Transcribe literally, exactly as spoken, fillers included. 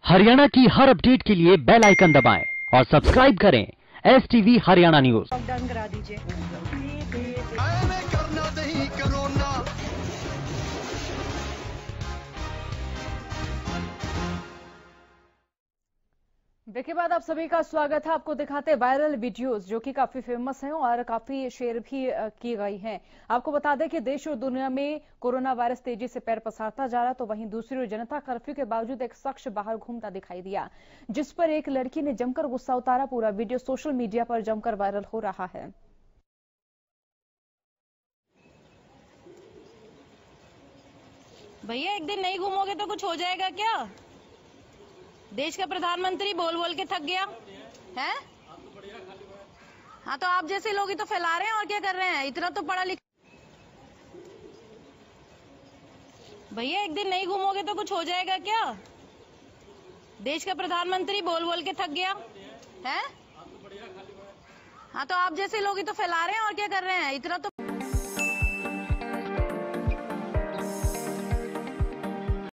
हरियाणा की हर अपडेट के लिए बेल आइकन दबाएं और सब्सक्राइब करें S TV Haryana news. Lockdown करा दीजिए। करना नहीं कोरोना। ब्रेक के बाद आप सभी का स्वागत है। आपको दिखाते हैं वायरल वीडियोस जो कि काफी फेमस हैं और काफी शेयर भी की गई हैं। आपको बता दें कि देश और दुनिया में कोरोना वायरस तेजी से पैर पसारता जा रहा, तो वहीं दूसरी ओर जनता कर्फ्यू के बावजूद एक शख्स बाहर घूमता दिखाई दिया, जिस पर एक लड़की ने जमकर गुस्सा उतारा। पूरा वीडियो सोशल मीडिया पर जमकर वायरल हो रहा है। भैया एक दिन नहीं घूमोगे तो कुछ हो जाएगा क्या? देश का प्रधानमंत्री बोल बोल के थक गया है। हाँ तो आप जैसे लोग ही तो फैला रहे हैं, और क्या कर रहे हैं? इतना तो पढ़ा लिखा। भैया एक दिन नहीं घूमोगे तो कुछ हो जाएगा क्या? देश का प्रधानमंत्री बोल बोल के थक गया है। हाँ तो आप जैसे लोग ही तो फैला रहे हैं, और क्या कर रहे हैं? इतना तो